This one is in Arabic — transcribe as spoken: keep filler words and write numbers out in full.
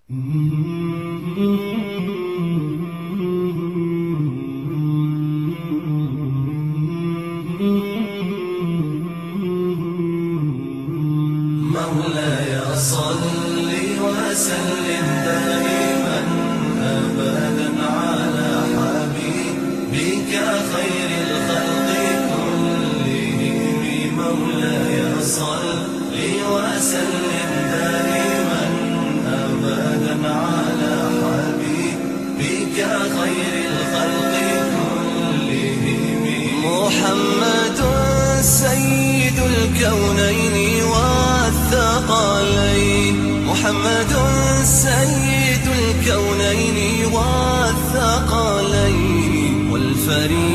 مولاي صل وسلم دائما أبدا على حبيبك خير الخلق كلهم. مولاي صل وسلم دائما أبدا على حبيبك خير الخلق كلهم. محمد سيد الكونين والثقلين، محمد سيد الكونين والثقلين والفريق